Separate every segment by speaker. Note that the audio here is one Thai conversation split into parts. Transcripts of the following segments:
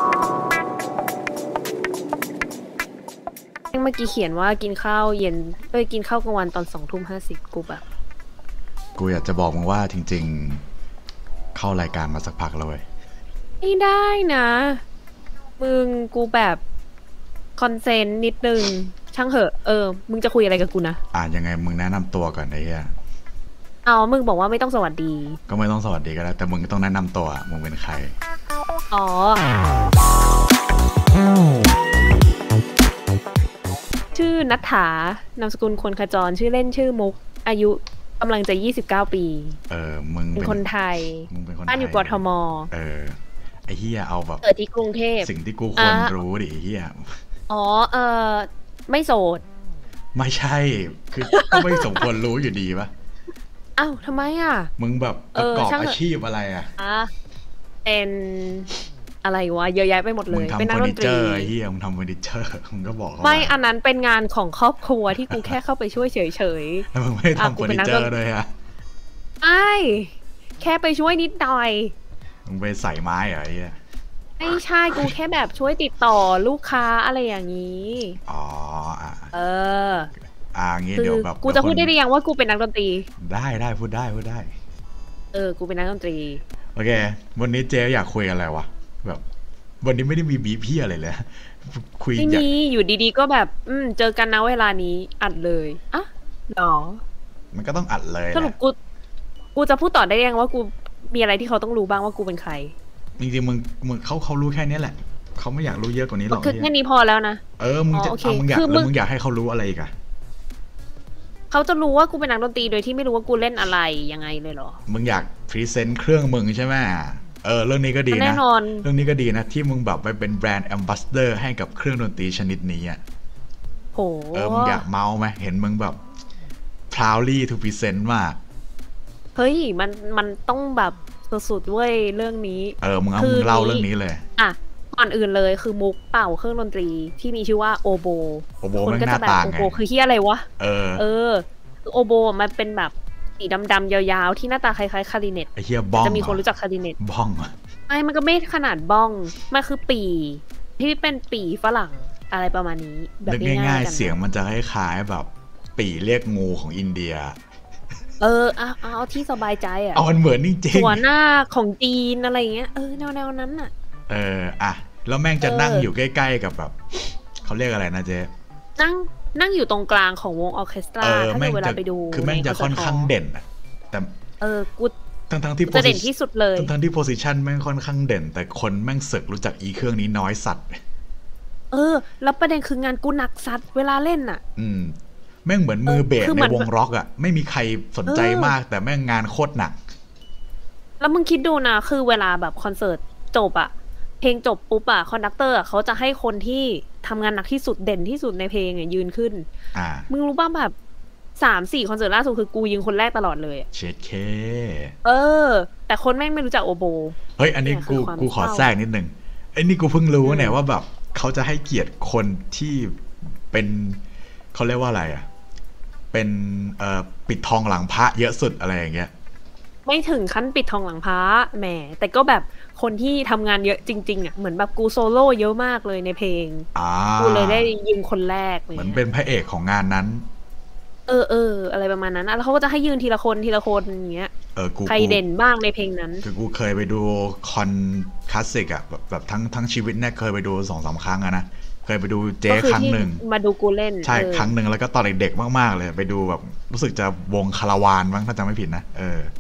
Speaker 1: เมื่อกี้เขียนว่ากินข้าวเย็นกินข้าวกลางวันตอน20:50กูแบบ
Speaker 2: กูอยากจะบอกมึงว่าจริงๆเข้ารายการมาสักพักแล้วเว้ย
Speaker 1: ไม่ได้นะมึงกูแบบคอนเซนต์นิดนึงช่างเหอะมึงจะคุยอะไรกับกูนะ
Speaker 2: ยังไงมึงแนะนำตัวก่อนไอ้เหี้ย
Speaker 1: มึงบอกว่าไม่ต้องสวัสดี
Speaker 2: ก็ไม่ต้องสวัสดีก็ได้แต่มึงต้องแนะนำตัวมึงเป็นใคร
Speaker 1: ชื่อณัฐฐานามสกุลคนขจรชื่อเล่นชื่อมุกอายุกำลังจะ29 ปี
Speaker 2: มึง
Speaker 1: เป็นคนไทย
Speaker 2: มึงเป็นคน
Speaker 1: บ้านอยู่กทม
Speaker 2: ไอ้เหี้ยเอาแบบ
Speaker 1: เกิดที่กรุงเทพ
Speaker 2: สิ่งที่กูควรรู้ดิไอ้เหี้ย
Speaker 1: ไม่โสด
Speaker 2: ไม่ใช่คือก็ไม่สมควรรู้อยู่ดีปะ
Speaker 1: อ้าวทำไมอ่ะ
Speaker 2: มึงแบบประกอบอาชีพอะไรอ่ะ
Speaker 1: เป็นอะไรวะเยอะแยะไปหมดเลย
Speaker 2: เป็นนักดนตรีไอ้เหี้ยมึงทำเฟอร์นิเจอร์มึงก็บอก
Speaker 1: ไม่อันนั้นเป็นงานของครอบครัวที่กูแค่เข้าไปช่วยเฉย
Speaker 2: ๆแล้วมึงไม่ทำเฟอร์นิเจอร์ด้วยอะ
Speaker 1: ไม่แค่ไปช่วยนิดหน่อย
Speaker 2: มึงไปใส่ไม้เหรอไอ้เหี้ย
Speaker 1: ไม่ใช่กูแค่แบบช่วยติดต่อลูกค้าอะไรอย่างนี้
Speaker 2: งี้เดี๋ยวแบบ
Speaker 1: กูจะพูดได้หรือยังว่ากูเป็นนักดนตรี
Speaker 2: ได้พูดได้
Speaker 1: กูเป็นนักดนตรี
Speaker 2: โอเควันนี้เจ๊อยากคุยอะไรวะแบบวันนี้ไม่ได้มีบีพี่อะไรเลยคุย
Speaker 1: ไม่มีอยู่ดีๆก็แบบเจอกันนะเวลานี้อัดเลยอ่ะหรอ
Speaker 2: มันก็ต้องอัดเลย
Speaker 1: สรุปกูจะพูดต่อได้ยังว่ากูมีอะไรที่เขาต้องรู้บ้างว่ากูเป็นใคร
Speaker 2: จริงๆมึงเขารู้แค่นี้แหละเขาไม่อยากรู้เยอะกว่านี้หรอก
Speaker 1: แค่นี้พอแล้วนะ
Speaker 2: มึงจะมึงอยากให้เขารู้อะไรอีกอะ
Speaker 1: เขาจะรู้ว่ากูเป็นนักดนตรีโดยที่ไม่รู้ว่ากูเล่นอะไรยังไงเลยเหรอ
Speaker 2: มึงอยากพรีเซนต์เครื่องมึงใช่ไหมเรื่องนี้ก็ดีนะ
Speaker 1: แน่นอน
Speaker 2: เรื่องนี้ก็ดีนะที่มึงแบบไปเป็นแบรนด์แอมบาสเดอร์ให้กับเครื่องดนตรีชนิดนี้อ่ะ
Speaker 1: โห
Speaker 2: มึงอยากเมาไหมเห็นมึงแบบ proudly to present มาก
Speaker 1: เฮ้ยมันต้องแบบสุดๆเว้ยเรื่องนี้
Speaker 2: มึงเล่าเรื่องนี้เลย
Speaker 1: ก่อนอื่นเลยคือมุกเป่าเครื่องดนตรีที่มีชื่อว่าโอโบ
Speaker 2: คนก็จะแบบโอโบ
Speaker 1: คือเฮียอะไรวะโอโบมันเป็นแบบสีดำๆยาวๆที่หน้าตาคล้ายๆคาริเนต
Speaker 2: ไอ้เฮียบ้อง
Speaker 1: จะมีคนรู้จักคาริเนต
Speaker 2: บ้อง
Speaker 1: มันก็ไม่ขนาดบ้องมันคือปีที่เป็นปีฝรั่งอะไรประมาณนี้
Speaker 2: แบบง่ายๆเสียงมันจะคล้ายๆแบบปีเรียกงูของอินเดีย
Speaker 1: เอาที่สบายใจ
Speaker 2: มันเหมือนจริง
Speaker 1: หัวหน้าของจีนอะไรเงี้ยแนวนั้น
Speaker 2: แล้วแม่งจะนั่งอยู่ใกล้ๆกับแบบเขาเรียกอะไรนะเจ๊
Speaker 1: นั่งอยู่ตรงกลางของวงออร์เคสตราถ้าเวลาไปดู
Speaker 2: คือแม่งจะค่อนข้างเด่นแต่
Speaker 1: กู
Speaker 2: ทั้งที่
Speaker 1: จะเด่นที่สุดเลย
Speaker 2: ทั้งที่โพสิชันแม่งค่อนข้างเด่นแต่คนแม่งสึกรู้จักอีเครื่องนี้น้อยสัตว์
Speaker 1: แล้วประเด็นคืองานกูหนักสัตว์เวลาเล่น
Speaker 2: แม่งเหมือนมือเบสในวงร็อกไม่มีใครสนใจมากแต่แม่งงานโคตรหนัก
Speaker 1: แล้วมึงคิดดูนะคือเวลาแบบคอนเสิร์ตจบเพลงจบปุ๊บคอนดักเตอร์เขาจะให้คนที่ทำงานหนักที่สุดเด่นที่สุดในเพลงยืนขึ้นมึงรู้ป่ะแบบ3-4คอนเสิร์ตล่าสุดคือกูยืนคนแรกตลอดเลย
Speaker 2: เช็ดเค
Speaker 1: แต่คนแม่งไม่รู้จักโอโบ
Speaker 2: เฮ้ยอันนี้กูขอแทรกนิดนึงไอ้นี่กูเพิ่งรู้เนี่ยว่าแบบเขาจะให้เกียรติคนที่เป็นเขาเรียกว่าอะไรเป็นปิดทองหลังพระเยอะสุดอะไรอย่างเงี้ย
Speaker 1: ไม่ถึงขั้นปิดทองหลังพระแหมแต่ก็แบบคนที่ทำงานเยอะจริงๆเหมือนแบบกูโซโล่เยอะมากเลยในเพลงกูเลยได้ยืนคนแรกเลย
Speaker 2: เหมือนเป็นพระเอกของงานนั้น
Speaker 1: อะไรประมาณนั้นแล้วเขาก็จะให้ยืนทีละคนอย่างเงี้ยใครเด่นบ้างในเพลงนั้น
Speaker 2: คือกูเคยไปดูคอนคลาสสิกแบบทั้งชีวิตเนี่ยเคยไปดู 2-3 ครั้งนะเคยไปดูเจ๊ครั้งหนึ่ง
Speaker 1: มาดูกูเล่น
Speaker 2: ใช่ครั้งหนึ่งแล้วก็ตอนเด็กๆมากๆเลยไปดูแบบรู้สึกจะวงคาราวานบ้างถ้าจำไม่ผิดนะ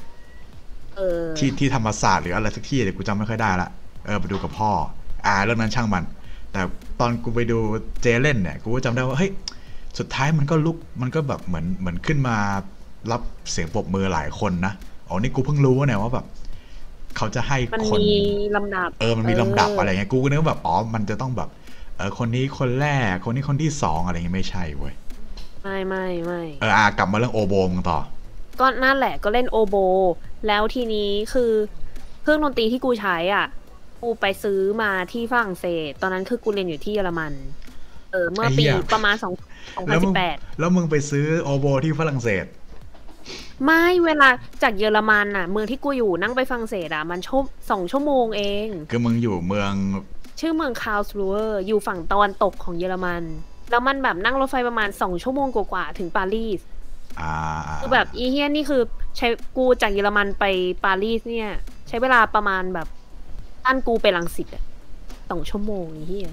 Speaker 2: ที่ธรรมศาสตร์หรืออะไรสักที่เดี๋ยวกูจำไม่ค่อยได้ละไปดูกับพ่อเรื่องนั้นช่างมันแต่ตอนกูไปดูเจเล่นเนี่ยกูก็จำได้ว่าเฮ้ยสุดท้ายมันก็ลุกมันก็แบบเหมือนขึ้นมารับเสียงปรบมือหลายคนนะนี่กูเพิ่งรู้เนี่ยว่าแบบเขาจะให้คน
Speaker 1: มีลำดับ
Speaker 2: มันมีลำดับอะไรเงี้ยกูก็นึกว่าแบบมันจะต้องแบบคนนี้คนแรกคนนี้คนที่2อะไรเงี้ยไม่ใช่เว้ย
Speaker 1: ไม่
Speaker 2: กลับมาเรื่องโอโบมต่อ
Speaker 1: ก็นั่นแหละก็เล่นโอโบแล้วทีนี้คือเครื่องดนตรีที่กูใช้กูไปซื้อมาที่ฝรั่งเศสตอนนั้นคือกูเรียนอยู่ที่เยอรมันเมื่อปีประมาณ2018
Speaker 2: แล้วมึงไปซื้อโอโบที่ฝรั่งเศส
Speaker 1: ไม่เวลาจากเยอรมันเมืองที่กูอยู่นั่งไปฝรั่งเศสมัน2 ชั่วโมงเอง
Speaker 2: คือมึงอยู่เมือง
Speaker 1: ชื่อเมืองคาร์ลสรูเวอร์อยู่ฝั่งตะวันตกของเยอรมันแล้วมันแบบนั่งรถไฟประมาณ2 ชั่วโมงกว่าๆถึงปารีสคือแบบอีเฮียนี่คือใช้กูจากเยอรมันไปปารีสเนี่ยใช้เวลาประมาณแบบอันกูไปรังสิตอะ2 ชั่วโมงอีเฮีย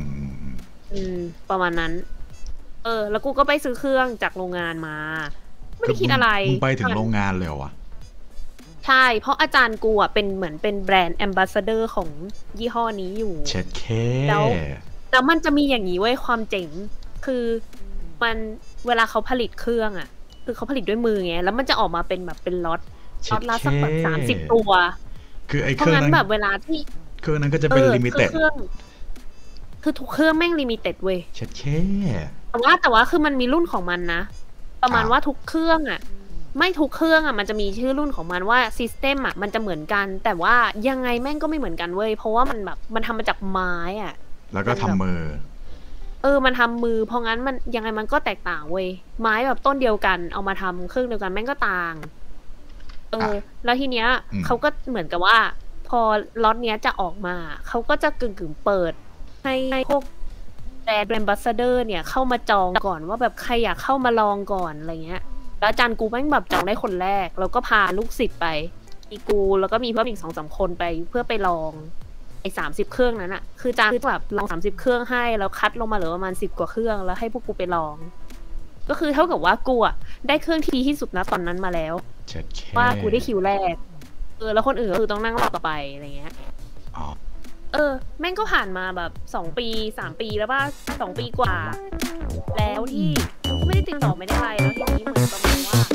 Speaker 1: ประมาณนั้นแล้วกูก็ไปซื้อเครื่องจากโรงงานมาไม่ได้คิดอะไร
Speaker 2: มึงไปถึงโรงงานเลยเหรอวะ
Speaker 1: ใช่เพราะอาจารย์กูอ่ะเป็นเหมือนเป็นแบรนด์แอมบาสเดอร์ของยี่ห้อนี้อยู่
Speaker 2: เช็ดเค
Speaker 1: แล้วมันจะมีอย่างนี้ไว้ความเจ๋งคือมันเวลาเขาผลิตเครื่องอ่ะคือเขาผลิตด้วยมือไงแล้วมันจะออกมาเป็นแบบเป็นล็อตละสักแบบ30 ตัว
Speaker 2: คือไอ้เครื่อง
Speaker 1: นั้นแบบเวลาที่
Speaker 2: เครื่องนั้นก็จะเป็นลิมิเต็ด
Speaker 1: คือทุกเครื่องแม่งลิมิเต็ดเว้ย
Speaker 2: เช็ดเค
Speaker 1: แต่ว่าคือมันมีรุ่นของมันนะประมาณว่าทุกเครื่องอ่ะไม่ทุกเครื่องอ่ะมันจะมีชื่อรุ่นของมันว่าซิสเต็มอ่ะมันจะเหมือนกันแต่ว่ายังไงแม่งก็ไม่เหมือนกันเว้ยเพราะว่ามันแบบมันทำมาจากไม้อ่ะ
Speaker 2: แล้วก็ทำมือ
Speaker 1: มันทำมือเพราะงั้นมันยังไงมันก็แตกต่างเว้ยไม้แบบต้นเดียวกันเอามาทำเครื่องเดียวกันแม่งก็ต่างแล้วทีเนี้ยเขาก็เหมือนกับว่าพอล็อตเนี้ยจะออกมาเขาก็จะกึ่งเปิดให้พวกแบรนด์แอมบาสเดอร์เนี่ยเข้ามาจองก่อนว่าแบบใครอยากเข้ามาลองก่อนอะไรเงี้ยแล้วอาจารย์กูแม่งแบบจองได้คนแรกแล้วก็พาลูกศิษย์ไปมีกูแล้วก็มีเพิ่มอีก2-3 คนไปเพื่อไปลองไอ้30 เครื่องนั้นอะคืออาจารย์คือแบบลอง30 เครื่องให้แล้วคัดลงมาเหลือประมาณ10 กว่าเครื่องแล้วให้พวกกูไปลองก็คือเท่ากับว่ากูอะได้เครื่องที่ดีที่สุดนะตอนนั้นมาแล้วว่ากูได้คิวแรกแล้วคนอื่นก็คือต้องนั่งรอต่อไปอะไรเงี้ยแม่งก็ผ่านมาแบบ2 ปี 3 ปีแล้วป่ะ2 ปีกว่าแล้วที่ไม่ได้ติดต่อไม่ได้อะไรแล้วทีนี้เหมือนประมาณว่า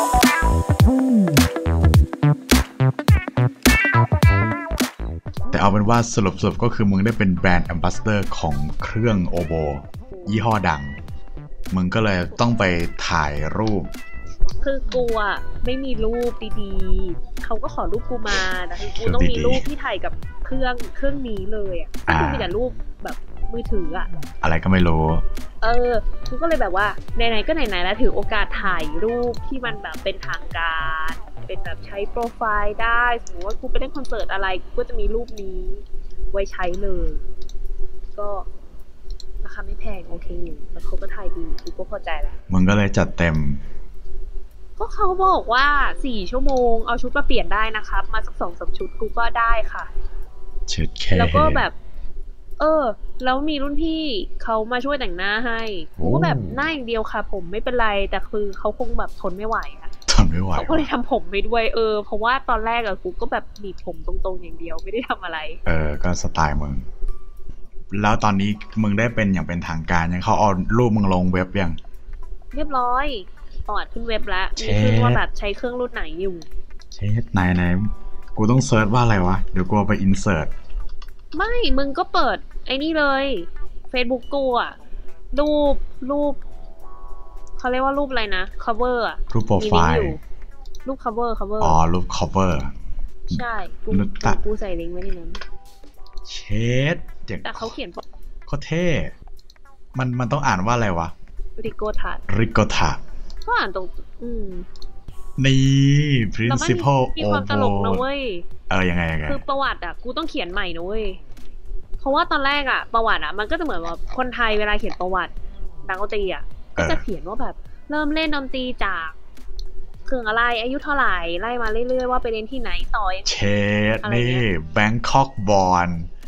Speaker 2: แต่เอาเป็นว่าสรุปก็คือมึงได้เป็นแบรนด์แอมบาสเดอร์ของเครื่องโอโบยี่ห้อดังมึงก็เลยต้องไปถ่ายรูป
Speaker 1: คือกูอ่ะไม่มีรูปดีๆเขาก็ขอรูปกูมาแต่คือกูต้องมีรูปที่ถ่ายกับเครื่องนี้เลยอ่ะกูมีแต่รูปแบบมือถืออ่ะ
Speaker 2: อะไรก็ไม่รู้
Speaker 1: กูก็เลยแบบว่าไหนๆก็ไหนๆแล้วถือโอกาสถ่ายรูปที่มันแบบเป็นทางการเป็นแบบใช้โปรไฟล์ได้สมมติว่ากูไปเล่นคอนเสิร์ตอะไรกูก็จะมีรูปนี้ไว้ใช้เลยก็ราคาไม่แพงโอเคแล้วเขาก็ถ่ายดีกูก็พอใจแล้ว
Speaker 2: มึงก็เลยจัดเต็ม
Speaker 1: ก็เขาบอกว่า4 ชั่วโมงเอาชุดมาเปลี่ยนได้นะครับมาสัก2-3 ชุดกูก็ได้ค่ะ
Speaker 2: เช็ดแค่
Speaker 1: แล้วก็แบบแล้วมีรุ่นพี่เขามาช่วยแต่งหน้าให้กูก็แบบหน้าอย่างเดียวค่ะผมไม่เป็นไรแต่คือเขาคงแบบทนไม่ไหวอะเขาก็เลยทำผมไปด้วยเพราะว่าตอนแรกอะกูก็แบบหนีบผมตรงๆอย่างเดียวไม่ได้ทำอะไร
Speaker 2: ก็สไตล์มึงแล้วตอนนี้มึงได้เป็นอย่างเป็นทางการยังเขาเอารูปมึงลงเว็บยัง
Speaker 1: เรียบร้อยปอดขึ้นเว็บแล้วมีขึ้นว่าแบบใช้เครื่องรุ่นไหนอยู่
Speaker 2: เช็ดไหนกูต้องเซิร์ชว่าอะไรวะเดี๋ยวกูไปอินเสิร์ต
Speaker 1: ไม่มึงก็เปิดไอ้นี่เลย Facebook กูอะรูปเขาเรียกว่ารูปอะไรนะ cover อะ
Speaker 2: รูปโปรไฟล์
Speaker 1: รูป cover
Speaker 2: รูป cover
Speaker 1: ใช่กูใส่ลิงก์ไว้ในนั้น
Speaker 2: เช็ด
Speaker 1: แต่เขาเขียน
Speaker 2: เขาเท่มันต้องอ่านว่าอะไรวะ
Speaker 1: ริโกทาก็อ่านตรง
Speaker 2: นี่ principal
Speaker 1: มีความตลกนะเว้ย
Speaker 2: ยังไง
Speaker 1: คือประวัติอะกูต้องเขียนใหม่นะเว้ยเพราะว่าตอนแรกอะประวัติอะมันก็จะเหมือนว่าคนไทยเวลาเขียนประวัตินักดนตรีอะก็จะเขียนว่าแบบเริ่มเล่นดนตรีจากเครื่องอะไรอายุเท่าไหร่ไล่มาเรื่อยๆว่าไปเรียนที่ไหนต่อ
Speaker 2: เชดนี่ Bangkok born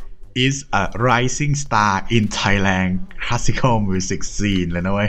Speaker 2: is a rising star in Thailand classical music scene เลยนะเว้ย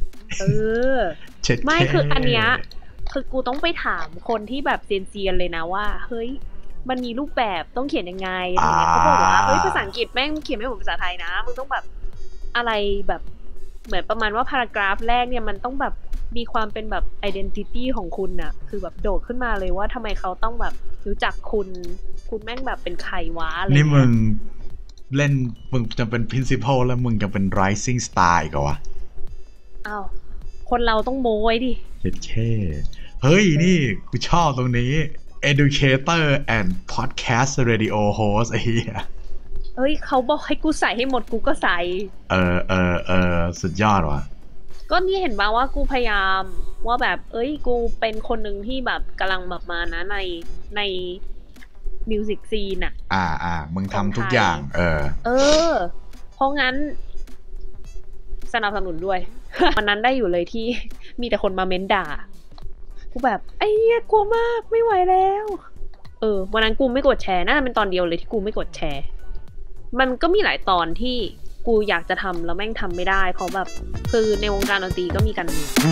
Speaker 1: ไม่คืออันเนี้ยคือกูต้องไปถามคนที่แบบเซียนๆเลยนะว่าเฮ้ยมันมีรูปแบบต้องเขียนยังไงอะไรเงี้ยเขาบอกว่าเฮ้ยภาษาอังกฤษแม่งเขียนไม่เหมือนภาษาไทยนะมึงต้องแบบอะไรแบบเหมือนประมาณว่าพารากราฟแรกเนี่ยมันต้องแบบมีความเป็นแบบ identity ของคุณน่ะคือแบบโดดขึ้นมาเลยว่าทำไมเขาต้องแบบรู้จักคุณแม่งแบบเป็นใครวะอะไร
Speaker 2: นี่มึงเล่นมึงจะเป็น principal แล้วมึงจะเป็น rising star อีกเหรอวะ
Speaker 1: อ้าวคนเราต้องโม้ไว้ดิ
Speaker 2: เฮ้ยนี่กูชอบตรงนี้ educator and podcast radio host ไอ้เหี้ย
Speaker 1: เฮ้ยเขาบอกให้กูใส่ให้หมดกูก็ใส่
Speaker 2: สุดยอดว่ะ
Speaker 1: ก็นี่เห็นป่าวว่ากูพยายามว่าแบบกูเป็นคนหนึ่งที่แบบกำลังแบบมานะในมิวสิกซีนอะ
Speaker 2: มึงทำทุกอย่างเอ
Speaker 1: อเพราะงั้นสนับสนุนด้วย วันนั้นได้อยู่เลยที่มีแต่คนมาเม้นด่ากูแบบไอ้เหี้ยกลัวมากไม่ไหวแล้ววันนั้นกูไม่กดแชร์น่าจะเป็นตอนเดียวเลยที่กูไม่กดแชร์มันก็มีหลายตอนที่กูอยากจะทำแล้วแม่งทำไม่ได้เพราะแบบคือในวงการดนตรีก็มีกัน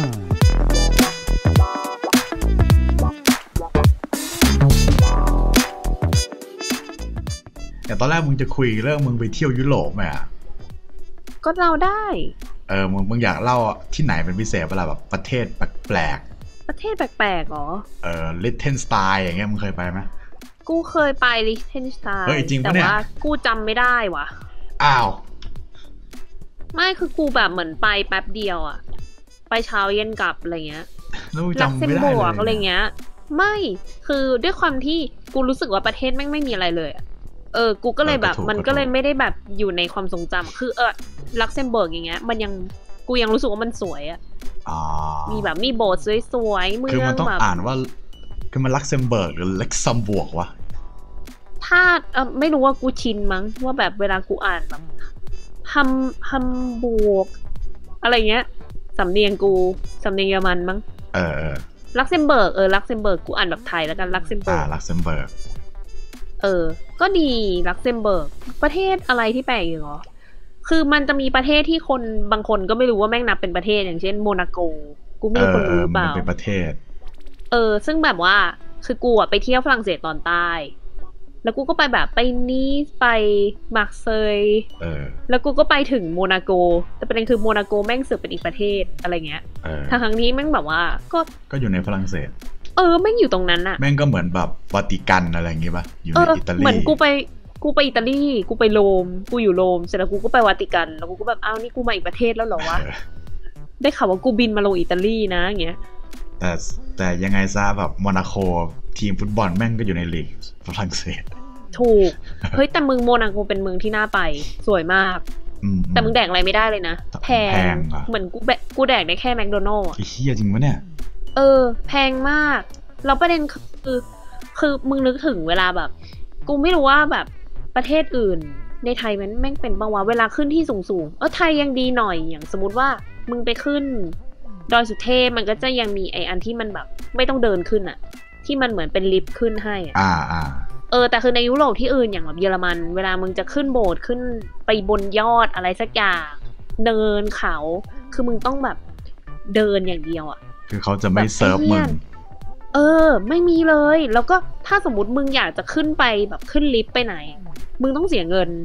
Speaker 2: แต่ตอนแรกมึงจะคุยเรื่องมึงไปเที่ยวยุโรปไหมอ่ะ
Speaker 1: ก็เราได้
Speaker 2: มึงอยากเล่าที่ไหนเป็นพิเศษเวลาแบบประเทศแปลก
Speaker 1: ประเทศแปลกๆหรอ
Speaker 2: ลิทเทนสไตน์อย่างเงี้ยมึงเคยไปไหม
Speaker 1: กูเคยไปลิทเทนสไตน์
Speaker 2: แต่ว่า
Speaker 1: กูจำไม่ได้ว่ะ
Speaker 2: อ้าว
Speaker 1: ไม่คือกูแบบเหมือนไปแป๊บเดียวอ่ะไปเช้าเย็นกลับอะไรเงี้ย
Speaker 2: ลักเซมเบิร์ก
Speaker 1: อะไรเงี้ยไม่คือด้วยความที่กูรู้สึกว่าประเทศแม่งไม่มีอะไรเลยกูก็เลยแบบมันก็เลยไม่ได้แบบอยู่ในความทรงจำคือลักเซมเบิร์กอย่างเงี้ยมันยังกูยังรู้สึกว่ามันสวยอ่ะมีแบบมีโบสถ์สวยๆเมืองแบบคือ
Speaker 2: มันต้องอ่านว่าคือมันลักเซมเบิร์กหรือลักซัมบวกวะ
Speaker 1: ถ้าไม่รู้ว่ากูชินมั้งว่าแบบเวลากูอ่านแบบฮัมบวกอะไรเงี้ยสำเนียงเยอรมันมั้งลักเซมเบิร์กลักเซมเบิร์กกูอ่านแบบไทยแล้วกันลักเซมเบิร์ก
Speaker 2: ลักเซมเบิร์ก
Speaker 1: ก็ดีลักเซมเบิร์กประเทศอะไรที่แปลกอยู่หรอคือมันจะมีประเทศที่คนบางคนก็ไม่รู้ว่าแม่งนับเป็นประเทศอย่างเช่นโมนาโกกูไม่รู้คนรู้เปล่า
Speaker 2: เป็นประเทศ
Speaker 1: ซึ่งแบบว่าคือกูไปเที่ยวฝรั่งเศสตอนใต้แล้วกูก็ไปแบบไปนีสไปมาร์เซยแล้วกูก็ไปถึงโมนาโกแต่ประเด็นคือโมนาโกแม่งเสือกเป็นอีกประเทศอะไรเงี้ยทางนี้แม่งแบบว่า
Speaker 2: ก็อยู่ในฝรั่งเศส
Speaker 1: แม่งอยู่ตรงนั้นอะ
Speaker 2: แม่งก็เหมือนแบบวาติกันอะไรอย่างงี้ป่ะอยู่ในอิตาลี
Speaker 1: เหมือนกูไปอิตาลีกูไปโรมกูอยู่โรมเสร็จแล้วกูก็ไปวาติกันแล้วกูก็แบบอ้าวนี่กูมาอีกประเทศแล้วเหรอวะได้ข่าวว่ากูบินมาลงอิตาลีนะอย่างเงี้ย
Speaker 2: แต่ยังไงซะแบบโมนาโกทีมฟุตบอลแม่งก็อยู่ในลีกฝรั่งเศส
Speaker 1: ถูกเฮ้ยแต่เมืองโมนาโกเป็นเมืองที่น่าไปสวยมากแต่มึงแดกอะไรไม่ได้เลยนะแพงเหมือนกูแดกได้แค่แมคโดนัลด์
Speaker 2: ไอ้เหี้ยจริงปะเนี่ย
Speaker 1: แพงมากแล้วประเด็นคือมึงนึกถึงเวลาแบบกูไม่รู้ว่าแบบประเทศอื่นในไทยมันแม่งเป็นบ้างวะเวลาขึ้นที่สูงไทยยังดีหน่อยอย่างสมมติว่ามึงไปขึ้นดอยสุเทพมันก็จะยังมีไออันที่มันแบบไม่ต้องเดินขึ้นอะที่มันเหมือนเป็นลิฟต์ขึ้นให้แต่คือในยุโรปที่อื่นอย่างแบบเยอรมันเวลามึงจะขึ้นโบสถ์ขึ้นไปบนยอดอะไรสักอย่างเดินเขาคือมึงต้องแบบเดินอย่างเดียวอะ
Speaker 2: คือเขาจะไม่เซิร์ฟมึง
Speaker 1: ไม่มีเลยแล้วก็ถ้าสมมติมึงอยากจะขึ้นไปแบบขึ้นลิฟต์ไปไหนมึงต้องเสียเงิน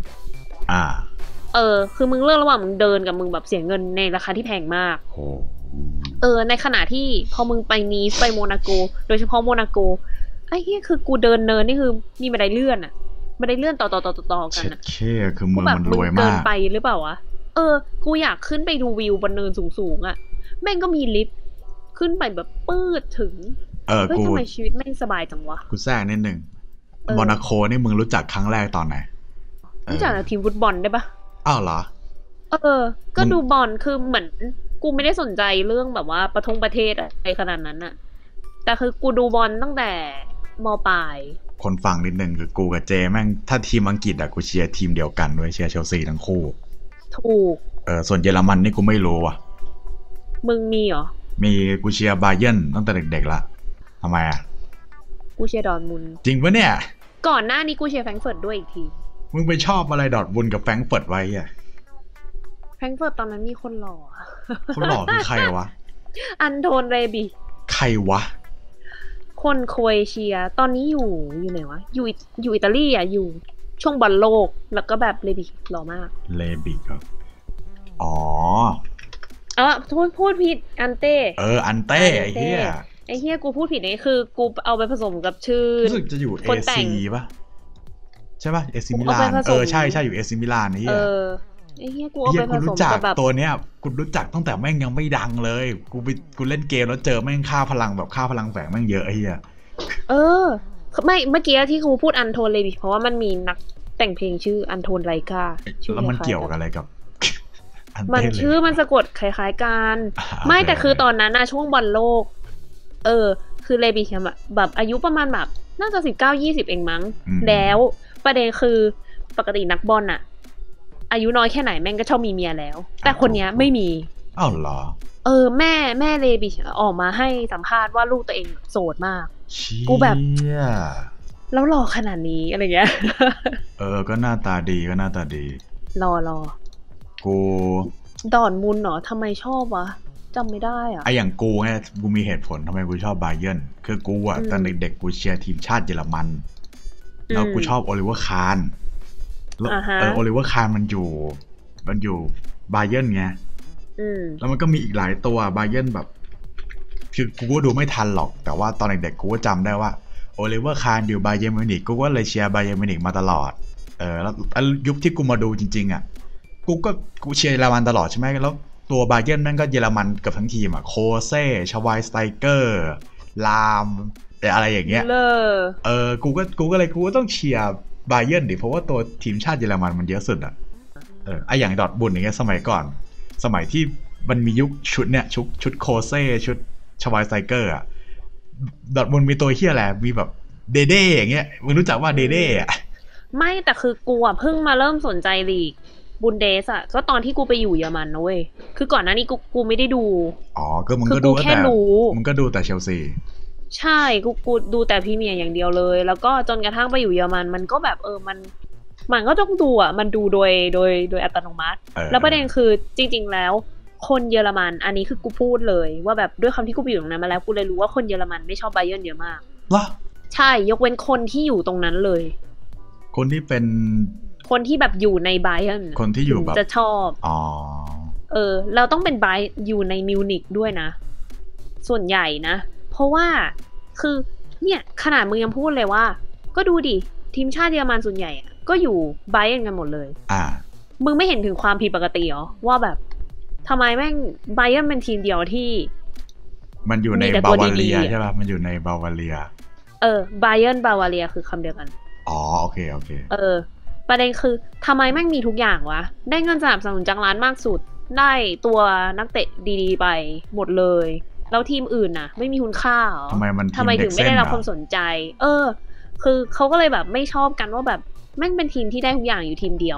Speaker 1: คือมึงเลือกระหว่างมึงเดินกับมึงแบบเสียเงินในราคาที่แพงมากในขณะที่พอมึงไปนีสไปโมนาโกโดยเฉพาะโมนาโกไอ้เหี้ยคือกูเดินเนินนี่คือมีบันไดเลื่อนอะบันไดเลื่อนต่อกันอะ
Speaker 2: คือเมืองมันรวยมาก
Speaker 1: เกินไปหรือเปล่าวะกูอยากขึ้นไปดูวิวบนเนินสูงๆอะแม่งก็มีลิฟต์ขึ้นไปแบบปื้ดถึง
Speaker 2: กู
Speaker 1: ทำไมชีวิตแม่งสบายจังวะ
Speaker 2: กูแทรกนิดนึงโมนาโกนี่มึงรู้จักครั้งแรกตอนไหน
Speaker 1: รู้จักทีมฟุตบอลได้ปะ
Speaker 2: อ้าวเหรอ
Speaker 1: ก็ดูบอลคือเหมือนกูไม่ได้สนใจเรื่องแบบว่าประเทศอะไรขนาดนั้นอะแต่คือกูดูบอลตั้งแต่ม.ปลาย
Speaker 2: คนฟังนิดนึงคือกูกับเจแม่งถ้าทีมอังกฤษอะกูเชียร์ทีมเดียวกันด้วยเชียร์เชลซีทั้งคู่
Speaker 1: ถูก
Speaker 2: ส่วนเยอรมันนี่กูไม่รู้ว่ะ
Speaker 1: มึงมีเหรอ
Speaker 2: มีกูเชียร์บาเยิร์นตั้งแต่เด็กๆละทำไมอ่ะ
Speaker 1: กูเชียร์ดอร์ทมุนด์
Speaker 2: จริงปะเนี่ย
Speaker 1: ก่อนหน้านี้กูเชียร์แฟรงก์เฟิร์ตด้วยอีกที
Speaker 2: มึงไปชอบอะไรดอร์ทมุนด์กับแฟรงก์เฟิร์ตไว้อ่ะ
Speaker 1: แฟรงก์เฟิร์ตตอนนั้นมีคนหล่อ
Speaker 2: คือใครวะ
Speaker 1: อันโทนเรบิ
Speaker 2: ใครวะ
Speaker 1: คนโครเอเชียตอนนี้อยู่ไหนวะอยู่อิตาลีอ่ะอยู่ช่วงบอลโลกแล้วก็แบบเรบิหล่อมาก
Speaker 2: เรบิครับ
Speaker 1: พูดผิดอันเต้
Speaker 2: อันเต้ไอ้เ
Speaker 1: หี้ยกูพูดผิดนี่คือกูเอาไปผสมกับชื่อ
Speaker 2: รู้สึกจะอยู่เอซีป่ะใช่ป่ะเอซีมิลานใช่อยู่เอซีมิลานนี่
Speaker 1: ไอ้เหี้ยกูเอาไปผสมกับแบบ
Speaker 2: ตัวเนี้ยกูรู้จักตั้งแต่แม่งยังไม่ดังเลยกูเล่นเกมแล้วเจอแม่งค่าพลังแฝงแม่งเยอะไอ้เหี้ย
Speaker 1: ไม่เมื่อกี้ที่กูพูดอันโทนเลยเพราะว่ามันมีนักแต่งเพลงชื่ออันโทนไรกา
Speaker 2: แล้วมันเกี่ยวกับอะไรกับ
Speaker 1: มันชื่อมันสะกดคล้ายๆกันไม่แต่คือตอนนั้นนะช่วงบอลโลกคือเลบิแคมแบบอายุประมาณแบบน่าจะ19-20เองมั้งแล้วประเด็นคือปกตินักบอลอะอายุน้อยแค่ไหนแม่งก็ชอบมีเมียแล้วแต่คนเนี้ยไม่มี
Speaker 2: อ้าวเหรอ
Speaker 1: แม่เลบิชออกมาให้สัมภาษณ์ว่าลูกตัวเองโสดมากกูแบบแล้วหล่อขนาดนี้อะไรเงี้ย
Speaker 2: ก็หน้าตาดี
Speaker 1: รอ
Speaker 2: กู
Speaker 1: ดอนมุนเหรอทำไมชอบวะจำไม่ได้อ่ะ
Speaker 2: อย่างกูไงกูมีเหตุผลทำไมกูชอบบาเยิร์นคือกูอ่ะตอนเด็กๆกูเชียร์ทีมชาติเยอรมันแล้วกูชอบโอลิเวอร์คาร์นโอลิเวอร์คาร์นมันอยู่บาเยิร์นไงแล้วมันก็มีอีกหลายตัวบาเยิร์นแบบคือกูก็ดูไม่ทันหรอกแต่ว่าตอนเด็กๆกูก็จำได้ว่าโอลิเวอร์คาร์นอยู่บาเยิร์นมิวนิกกูก็เลยเชียร์บาเยิร์นมิวนิกมาตลอดแล้วยุคที่กูมาดูจริงๆอ่ะกูเชียร์เยอรมันตลอดใช่ไหมแล้วตัวบาเยิร์นนั่นก็เยอรมันเกือบทั้งทีมอ่ะโคเซ่ชวายสไตเกอร์ลามอะไรอย่างเงี้ยกูก็ต้องเชียร์บาเยิร์นดิเพราะว่าตัวทีมชาติเยอรมันมันเยอะสุดอ่ะอย่างดอร์ทมุนด์อย่างเงี้ยสมัยก่อนสมัยที่มันมียุคชุดเนี่ยชุดโคเซ่ชุดชวายสไตเกอร์อ่ะดอร์ทมุนด์มีตัวเฮียแหละมีแบบเดเด้อย่างเงี้ยมึงรู้จักว่าเดเด้อ่ะ
Speaker 1: ไม่แต่คือกูอ่ะเพิ่งมาเริ่มสนใจลีกบุนเดสอ่ะก็ตอนที่กูไปอยู่เยอรมันนะเว้ยคือก่อนหน้านี้กูไม่ได้ดู
Speaker 2: ก็มึงก็ดูแค่มึงก็ดูแต่เชลซี
Speaker 1: ใช่กูดูแต่พรีเมียร์อย่างเดียวเลยแล้วก็จนกระทั่งไปอยู่เยอรมันมันก็แบบมันก็ต้องดูอ่ะมันดูโดยอัตโนมัติแล้วประเด็นคือจริงๆแล้วคนเยอรมันอันนี้คือกูพูดเลยว่าแบบด้วยคำที่กูไปอยู่ตรงนั้นมาแล้วกูเลยรู้ว่าคนเยอรมันไม่ชอบบาเยิร์นเยอะมาก
Speaker 2: วะ
Speaker 1: ใช่ยกเว้นคนที่อยู่ตรงนั้นเลย
Speaker 2: คนที่เป็น
Speaker 1: คนที่แบบอยู่ในไบเยิร์น
Speaker 2: คนที่อยู่แบบ
Speaker 1: จะชอบเราต้องเป็นไบอยู่ในมิวนิกด้วยนะส่วนใหญ่นะเพราะว่าคือเนี่ยขนาดมึงยังพูดเลยว่าก็ดูดิทีมชาติเยอรมันส่วนใหญ่ก็อยู่ไบเยิร์นกันหมดเลยมึงไม่เห็นถึงความผิดปกติหรอว่าแบบทำไมแม่งไบเยิร์นเป็นทีมเดียวที่
Speaker 2: มันอยู่ในบาวาเรียใช่ป่ะมันอยู่ในบาวาเรีย
Speaker 1: ไบเยิร์นบาวาเรียคือคำเดียวกัน
Speaker 2: โอเค
Speaker 1: ประเด็นคือทำไมแม่งมีทุกอย่างวะได้เงินสนับสนุนจากร้านมากสุดได้ตัวนักเตะดีๆไปหมดเลยแล้วทีมอื่นน่ะไม่มีคุณค่าหรอ
Speaker 2: ทำไม
Speaker 1: ถึงไม่ได้รับความสนใจคือเขาก็เลยแบบไม่ชอบกันว่าแบบแม่งเป็นทีมที่ได้ทุกอย่างอยู่ทีมเดียว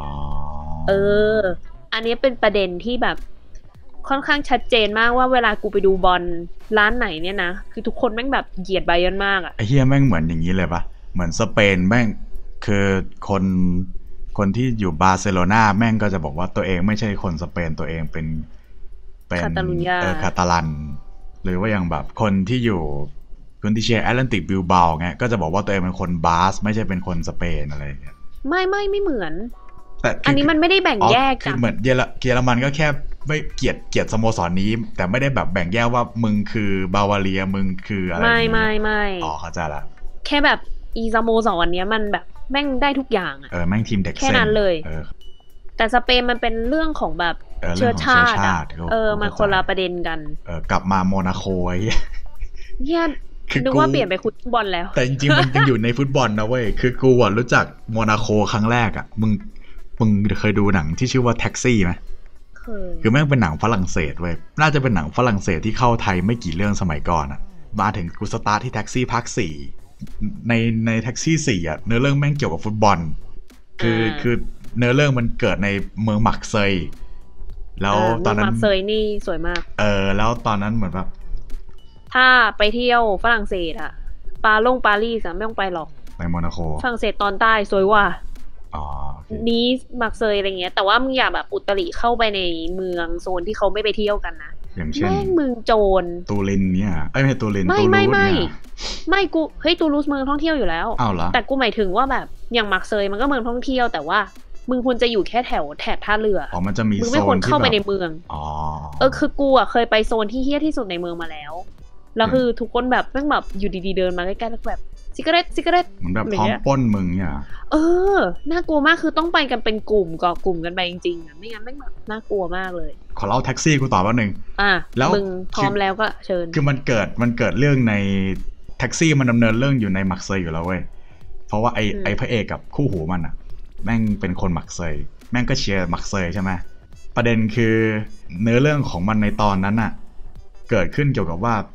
Speaker 1: อันนี้เป็นประเด็นที่แบบค่อนข้างชัดเจนมากว่าเวลากูไปดูบอลร้านไหนเนี่ยนะคือทุกคนแม่งแบบเหยียดไบเยิร์นมาก
Speaker 2: ไอ้เฮียแม่งเหมือนอย่างนี้เลยปะเหมือนสเปนแม่งคือคนที่อยู่บาร์เซโลนาแม่งก็จะบอกว่าตัวเองไม่ใช่คนสเปนตัวเองเป็น
Speaker 1: คาตาลุญญา
Speaker 2: คาตาลันหรือว่าอย่างแบบคนที่เชียร์แอตแลนติกบิลบาเงี้ยก็จะบอกว่าตัวเองเป็นคนบาสไม่ใช่เป็นคนสเปนอะไรอย่างเงี้ย
Speaker 1: ไม่เหมือนแต่อันนี้มันไม่ได้แบ่งแยก
Speaker 2: คือเหมือนเยอรมันก็แค่ไม่เกลียดสโมสรนี้แต่ไม่ได้แบบแบ่งแยกว่ามึงคือบาวาเรียมึงคืออะไร
Speaker 1: ไม่
Speaker 2: เข้าใจละ
Speaker 1: แค่แบบอีสโมสรเนี้ยมันแบบแม่งได้ทุกอย่าง
Speaker 2: แม่งทีมเด็ก
Speaker 1: แค่นั้นเลยแต่สเปนมันเป็นเรื่องของแบบเชื้อชาติมันคนละประเด็นกัน
Speaker 2: กลับมาโมนาโคไอ้
Speaker 1: เนี่ยนึกว่าเปลี่ยนไปฟุตบอลแล้ว
Speaker 2: แต่จริงๆมันยังอยู่ในฟุตบอลนะเว้ยคือกูรู้จักโมนาโคครั้งแรกมึงเคยดูหนังที่ชื่อว่าแท็กซี่ไหมคือแม่งเป็นหนังฝรั่งเศสเว้ยน่าจะเป็นหนังฝรั่งเศสที่เข้าไทยไม่กี่เรื่องสมัยก่อนมาถึงกูสตาร์ทที่แท็กซี่ภาค4ในแท็กซี่4เนื้อเรื่องแม่งเกี่ยวกับฟุตบอลคือเนื้อเรื่องมันเกิดในเมืองมักเซยแล้วตอนนั้น
Speaker 1: มักเซยนี่สวยมาก
Speaker 2: แล้วตอนนั้นเหมือนแบบ
Speaker 1: ถ้าไปเที่ยวฝรั่งเศสปารีสไม่ต้องไปหรอก
Speaker 2: ไปโมนาโค
Speaker 1: ฝรั่งเศสตอนใต้สวยว่ะนี้มักเซยอะไรเงี้ยแต่ว่ามึงอย่าแบบอุตริเข้าไปในเมืองโซนที่เขาไม่ไปเที่ยวกันนะ
Speaker 2: อย่างเช่น
Speaker 1: แม่งเมืองโจร
Speaker 2: ตูรินเนี่ยไม่ใช่ตูริน
Speaker 1: ไม่กูตูรูสเมืองท่องเที่ยวอยู่แล้วแต่กูหมายถึงว่าแบบอย่างมักเซยมันก็เมืองท่องเที่ยวแต่ว่ามึงควรจะอยู่แค่แถบท่าเรือ
Speaker 2: มันจะมี
Speaker 1: มึงไม่ควรเข้าไปในเมืองคือกูเคยไปโซนที่เฮี้ยที่สุดในเมืองมาแล้วคือทุกคนแบบแม่งแบบอยู่ดีๆเดินมาใกล้ๆแล้วแบบซิกเรต
Speaker 2: เหมือนแบบพร้อมป้นมึงเนี่ย
Speaker 1: น่ากลัวมากคือต้องไปกันเป็นกลุ่มก่อกลุ่มกันไปจริงๆไม่งั้นแม่งแบบน่ากลัวมากเลย
Speaker 2: ขอเล่าแท็กซี่กูต่อว่านึง
Speaker 1: แล้วมึงพร้อมแล้วก็เชิญ
Speaker 2: คือมันเกิดเรื่องในแท็กซี่มันดำเนินเรื่องอยู่ในมักเซยอยู่แล้วเว้ยเพราะว่าไอ้พระเอกกับคู่หูมันแม่งเป็นคนมักเซยแม่งก็เชียร์มักเซยใช่ไหมประเด็นคือเนื้อเรื่องของมันในตอนนั้นเกิดขึ้นเกี่ยวกับว่า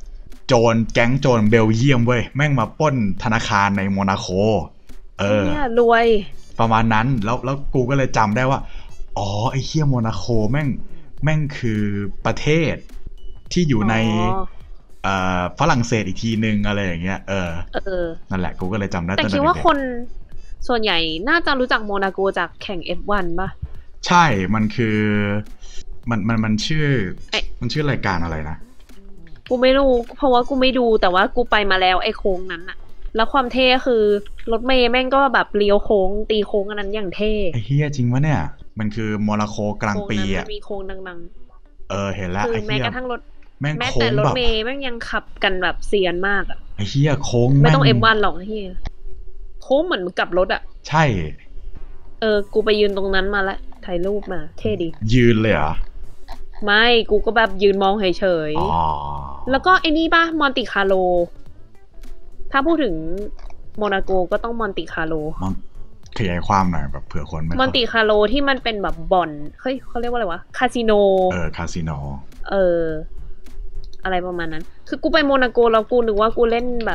Speaker 2: โจรแก๊งโจรเบลเยียมเว้ยแม่งมาปล้นธนาคารในโมนาโค
Speaker 1: เนี่ยรวย
Speaker 2: ประมาณนั้นแล้วกูก็เลยจำได้ว่าอ๋อไอ้เหี้ยโมนาโคแม่งคือประเทศที่อยู่ในฝรั่งเศสอีกทีนึงอะไรอย่างเงี้ยนั่นแหละกูก็เลยจำได้
Speaker 1: แต่คิดว่าคนส่วนใหญ่น่าจะรู้จักโมนาโกจากแข่ง F1 ป่ะ
Speaker 2: ใช่มันคือมันชื่อรายการอะไรนะ
Speaker 1: กูไม่รู้เพราะว่ากูไม่ดูแต่ว่ากูไปมาแล้วไอ้โค้งนั้นอะแล้วความเท่คือรถเมย์แม่งก็แบบเลี้ยวโค้งตีโค้งอันนั้นอย่างเท่
Speaker 2: ไอ้เฮียจริงวะเนี่ยมันคือโมนาโคกลางปีอ่ะ
Speaker 1: มีโค้งดัง
Speaker 2: ๆเห็นแล้ว
Speaker 1: คือแม้กระทั่งรถ
Speaker 2: แม่ง
Speaker 1: โค้งแบบรถเมย์แม่งยังขับกันแบบเซียนมากอ่ะ
Speaker 2: ไอ้เฮียโค้ง
Speaker 1: ไม่ต้อง F1 หรอกไอ้เฮียโค้งเหมือนกลับรถอ่ะ
Speaker 2: ใช่
Speaker 1: กูไปยืนตรงนั้นมาแล้วถ่ายรูปมาเท่ดี
Speaker 2: ยืนเลยเหรอ
Speaker 1: ไม่กูก็แบบยืนมองเฉยๆแล้วก็ไอ้นี่ป่ะมอนติคาร์โลถ้าพูดถึงโมนาโกก็ต้องมอนติคาร์โล
Speaker 2: ขยายความหน่อยแบบเผื่อคนไม่
Speaker 1: มอนติคาร์โลที่มันเป็นแบบบ่อนเขาเรียกว่าอะไรวะคาสิโน
Speaker 2: คาสิโน
Speaker 1: อะไรประมาณนั้นคือกูไปโมนาโกแล้วกูนึกว่ากูเล่นแบบ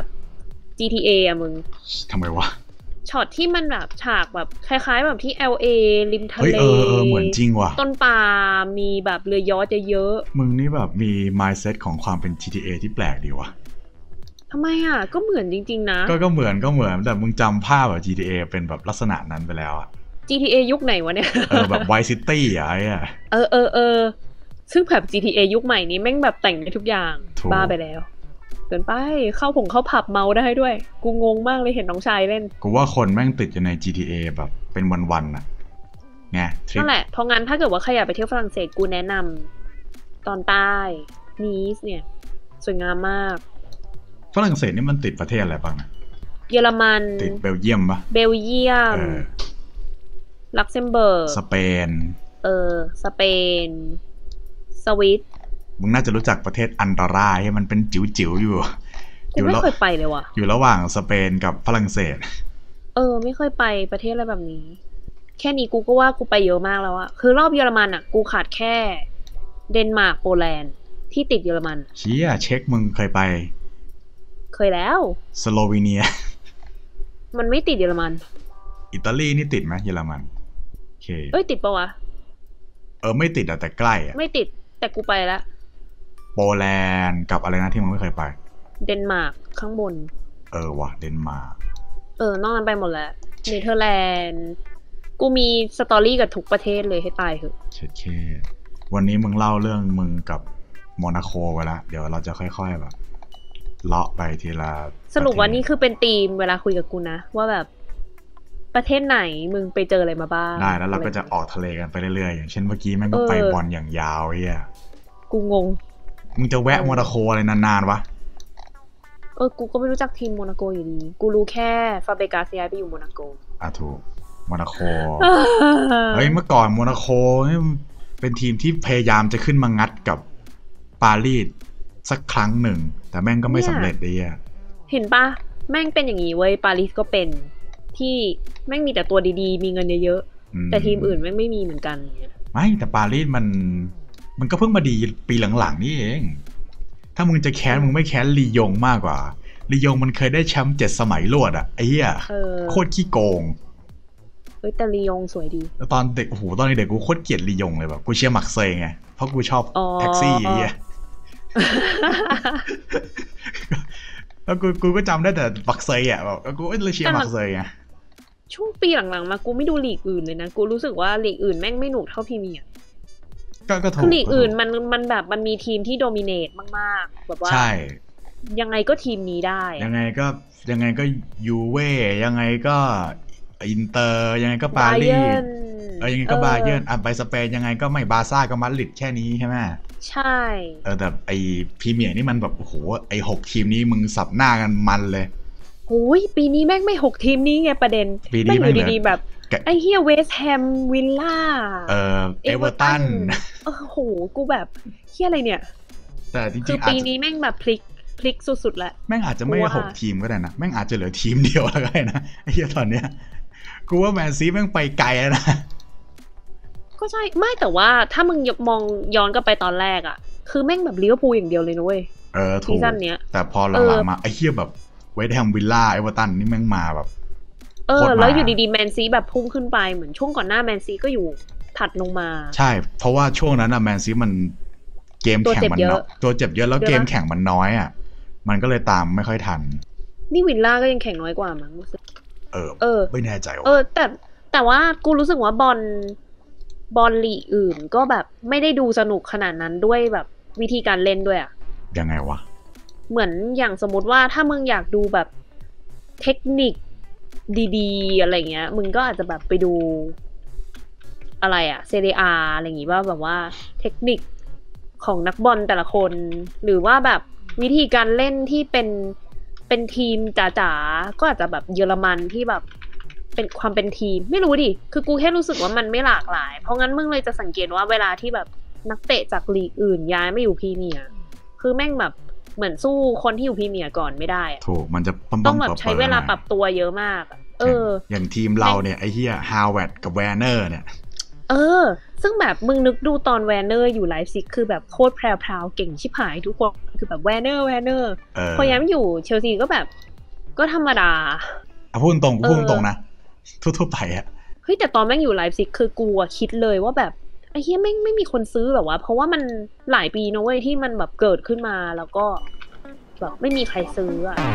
Speaker 1: GTA อ่ะมึง
Speaker 2: ทำไมวะ
Speaker 1: ช็อตที่มันแบบฉากแบบคล้ายๆแบบที่ LA ริมทะเล
Speaker 2: เหมือนจริงว่ะ
Speaker 1: ต้นปามีแบบเรือยอชต์เยอะ
Speaker 2: มึงนี่แบบมี mindset ของความเป็น GTA ที่แปลกดีว่ะ
Speaker 1: ทำไมอ่ะก็เหมือนจริงๆนะ
Speaker 2: ก็เหมือนแต่มึงจำภาพแบบ GTA เป็นแบบลักษณะนั้นไปแล้วอ่ะ
Speaker 1: GTA ยุคไหนวะเนี่ย
Speaker 2: แบบ Vice City อ่ะไอ้อ่ะ
Speaker 1: ซึ่งแบบ GTA ยุคใหม่นี้แม่งแบบแต่งได้ทุกอย่างบ้าไปแล้วเกินไปเข้าผับเมาได้ด้วยกูงงมากเลยเห็นน้องชายเล่น
Speaker 2: กูว่าคนแม่งติดอยู่ใน GTA แบบเป็นวันๆน่ะไง
Speaker 1: นั่นแหละเพราะงั้นถ้าเกิดว่าใครอยากไปเที่ยวฝรั่งเศสกูแนะนำตอนใต้นีสเนี่ยสวยงามมาก
Speaker 2: ฝรั่งเศสนี่มันติดประเทศอะไรบ้างนะ
Speaker 1: เยอรมัน
Speaker 2: ติดเบลเยียมปะ
Speaker 1: เบลเยียมลักเซมเบิร์ก
Speaker 2: สเปน
Speaker 1: สเปนสวิต
Speaker 2: มึงน่าจะรู้จักประเทศอันดอร่าที่มันเป็นจิ๋วๆอยู่
Speaker 1: ไม่เคยไปเลยว่ะ
Speaker 2: อยู่ระหว่างสเปนกับฝรั่งเศส
Speaker 1: ไม่เคยไปประเทศอะไรแบบนี้แค่นี้กูก็ว่ากูไปเยอะมากแล้วอะคือรอบเยอรมันอะกูขาดแค่เดนมาร์กโปแลนด์ที่ติดเยอรมัน
Speaker 2: เชี่ยเช็คมึงเคยไป
Speaker 1: เคยแล้ว
Speaker 2: สโลวีเนีย
Speaker 1: มันไม่ติดเยอรมัน
Speaker 2: อิตาลีนี่ติดไหมเยอรมันโอเค
Speaker 1: ติดปะวะ
Speaker 2: ไม่ติดแต่ใกล้อะ
Speaker 1: ไม่ติดแต่กูไปแล้ว
Speaker 2: โปแลนด์กับอะไรนะที่มึงไม่เคยไป
Speaker 1: เดนมาร์กข้างบน
Speaker 2: ว่ะเดนมาร์ก
Speaker 1: นอกนั้นไปหมดแล้วเนเธอร์แลนด์กูมีสตอรี่กับทุกประเทศเลยให้ตายเถอะ
Speaker 2: เช็ดเควันนี้มึงเล่าเรื่องมึงกับโมนาโคไปแล้วเดี๋ยวเราจะค่อยๆแบบเลาะไปทีละ
Speaker 1: สรุปว่านี่คือเป็นธีมเวลาคุยกับกูนะว่าแบบประเทศไหนมึงไปเจออะไรมาบ้าง
Speaker 2: ได้แล้วเราก็จะออกทะเลกันไปเรื่อยๆอย่างเช่นเมื่อกี้แม่งก็ไปบอลอย่างยาวเฮีย
Speaker 1: กูงง
Speaker 2: มึงจะแวะโมนาโคอะไรนานๆวะ
Speaker 1: กูก็ไม่รู้จักทีมโมนาโกอยู่ดีกูรู้แค่ฟาเบกาสย้ายไปอยู่โมนาโก
Speaker 2: ถูกโมนาโคเฮ้ยเมื่อก่อนโมนาโคเป็นทีมที่พยายามจะขึ้นมางัดกับปารีสสักครั้งหนึ่งแต่แม่งก็ไม่สำเร็จเลยอ่ะ
Speaker 1: เห็นปะแม่งเป็นอย่างนี้เว้ยปารีสก็เป็นที่แม่งมีแต่ตัวดีๆมีเงินเยอะๆแต่ทีมอื่นแม่งไม่มีเหมือนกัน
Speaker 2: ไม่แต่ปารีสมันก็เพิ่งมาดีปีหลังๆนี่เองถ้ามึงจะแค้นมึงไม่แค้นลียงมากกว่าลียงมันเคยได้แชมป์7 สมัยรวดอ่ะไอ้เหี้ยโคตรขี้โกง
Speaker 1: แต่ลียงสวยดี
Speaker 2: ตอนเด็กตอนเด็กกูโคตรเกลียดลียงเลยแบบกูเชียร์มักเซย์ไงเพราะกูชอบแท็กซี่ไอ้เหี้ยแล้วกูก็จำได้แต่มักเซย์อ่ะแบบกูเลยเชียร์มักเซย์ไง
Speaker 1: ช่วงปีหลังๆมากูไม่ดูลีกอื่นเลยนะกูรู้สึกว่าลีกอื่นแม่งไม่หนุกเท่าพรีเมียร์
Speaker 2: ก็ถูก
Speaker 1: คือลีกอื่นมันแบบมันมีทีมที่โดมิเนตมากๆแบบว่า
Speaker 2: ใช่
Speaker 1: ยังไงก็ทีมนี้ได้
Speaker 2: ยังไงก็ยูเว่ยังไงก็อินเตอร์ยังไงก็ปารีสยังไงก็บาเยิร์นไปสเปนยังไงก็ไม่บาร์ซ่าก็มาดริดแค่นี้ใช่ไหม
Speaker 1: ใช่
Speaker 2: แต่ไอพรีเมียร์นี่มันแบบโอ้โหไอ6 ทีมนี้มึงสับหน้ากันมันเลย
Speaker 1: โอ้ยปีนี้แม่งไม่6 ทีมนี้ไงประเด็นไม่อยู่ดีๆแบบไอเฮียเวสต์แฮมวิลล่า
Speaker 2: เอเวอร์ตัน
Speaker 1: โหกูแบบเฮียอะไรเนี่ย
Speaker 2: แต่จริงๆ
Speaker 1: คือปีนี้แม่งแบบพลิกสุดๆแล้ว
Speaker 2: แม่งอาจจะไม่6 ทีมก็ได้นะแม่งอาจจะเหลือทีมเดียวแล้วก็ได้นะไอเฮียตอนเนี้ยกูว่าแมนซีแม่งไปไกลแล้วนะ
Speaker 1: ก็ใช่ไม่แต่ว่าถ้ามึงมองย้อนกลับไปตอนแรกอ่ะคือแม่งแบบลิเวอร์พูลอย่างเดียวเลยนะเว้ย
Speaker 2: ถูก
Speaker 1: ซีซั่นเนี้ย
Speaker 2: แต่พอหลังๆมาไอ้เหี้ยแบบเวสต์แฮมวิลล่าเอเวอร์ตันนี่แม่งมาแบบ
Speaker 1: แล้วอยู่ดีๆแมนซีแบบพุ่งขึ้นไปเหมือนช่วงก่อนหน้าแมนซีก็อยู่ถัดลงมา
Speaker 2: ใช่เพราะว่าช่วงนั้นอะแมนซีมันเกมแข่งมันตัวเจ็บเยอะแล้วเกมแข่งมันน้อยอะมันก็เลยตามไม่ค่อยทัน
Speaker 1: นี่วิลล่าก็ยังแข่งน้อยกว่ามั้ง
Speaker 2: ไม่แน่ใจว่า
Speaker 1: แต่ว่ากูรู้สึกว่าบอลลีกอื่นก็แบบไม่ได้ดูสนุกขนาดนั้นด้วยแบบวิธีการเล่นด้วยอะ
Speaker 2: ยังไงวะ
Speaker 1: เหมือนอย่างสมมติว่าถ้ามึงอยากดูแบบเทคนิคดีๆอะไรเงี้ยมึงก็อาจจะแบบไปดูอะไรอะเซเรียอาอะไรอย่างงี้ว่าแบบว่าเทคนิคของนักบอลแต่ละคนหรือว่าแบบวิธีการเล่นที่เป็นทีมจ๋าๆก็อาจจะแบบเยอรมันที่แบบเป็นความเป็นทีมไม่รู้ดิคือกูแค่รู้สึกว่ามันไม่หลากหลายเพราะงั้นมึงเลยจะสังเกตว่าเวลาที่แบบนักเตะจากลีกอื่นย้ายมาอยู่พรีเมียร์คือแม่งแบบเหมือนสู้คนที่อยู่พรีเมียร์ก่อนไม่ได้
Speaker 2: ถูกมันจะ
Speaker 1: ต้องแบบใช้เวลาปรับตัวเยอะมาก
Speaker 2: อย่างทีมเราเนี่ยไอ้เหี้ยฮาวเวิร์ดกับแวนเนอร์เนี่ย
Speaker 1: ซึ่งแบบมึงนึกดูตอนแวนเนอร์อยู่ไลฟ์ซิกคือแบบโคตรแพรวๆเก่งชิบหายทุกคนคือแบบแวนเนอร์พอย้ายมาอยู่เชลซีก็แบบก็ธรรมดา
Speaker 2: พูดตรงนะทั่วไปอะ
Speaker 1: เฮ้ยแต่ตอนแม่งอยู่ไลฟ์ซิกคือกูคิดเลยว่าแบบไอ้เหี้ยแม่งไม่มีคนซื้อแบบว่าเพราะว่ามันหลายปีนะเว้ยที่มันแบบเกิดขึ้นมาแล้วก็แบบไม่มีใครซื้ออะ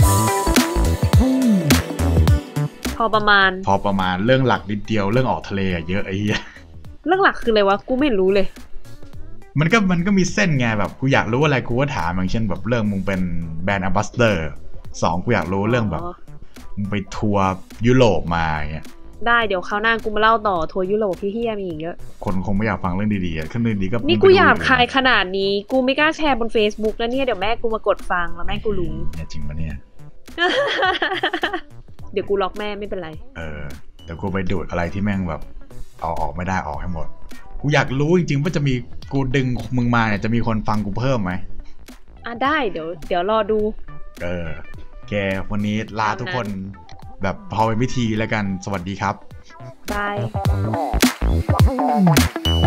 Speaker 1: พอประมาณ
Speaker 2: เรื่องหลักนิดเดียวเรื่องออกทะเลเยอะไอ้เหี้ย
Speaker 1: เรื่องหลักคืออะไรวะกูไม่รู้เลย
Speaker 2: มันก็มีเส้นไงแบบกูอยากรู้อะไรกูก็ถามอย่างเช่นแบบเรื่องมึงเป็นแบรนด์แอมบาสเดอร์2กูอยากรู้เรื่องแบบมึงไปทัวร์ยุโรปมาอย่างเงี้ย
Speaker 1: ได้เดี๋ยวคราวหน้ากูมาเล่าต่อทัวร์ยุโรปพี่เฮียมีอีกเยอะ
Speaker 2: คนคงไม่อยากฟังเรื่องดีๆขึ้นเรื่องดีก็
Speaker 1: นี่กูอยากคายขนาดนี้กูไม่กล้าแชร์บน Facebook แล้วเนี่ยเดี๋ยวแม่กูมากดฟังแล้วแม่กูรู้
Speaker 2: จริงปะเนี่ย
Speaker 1: เดี๋ยวกูล็อกแม่ไม่เป็นไร
Speaker 2: เดี๋ยวกูไปดูดอะไรที่แม่งแบบเอาออกไม่ได้ออกให้หมดกูอยากรู้จริงๆว่าจะมีกูดึงมึงมาเนี่ยจะมีคนฟังกูเพิ่มไหม
Speaker 1: ได้เดี๋ยวรอดู
Speaker 2: แกวันนี้ลาทุกคนแบบพอเป็นพิธีแล้วกันสวัสดีครับ
Speaker 1: บาย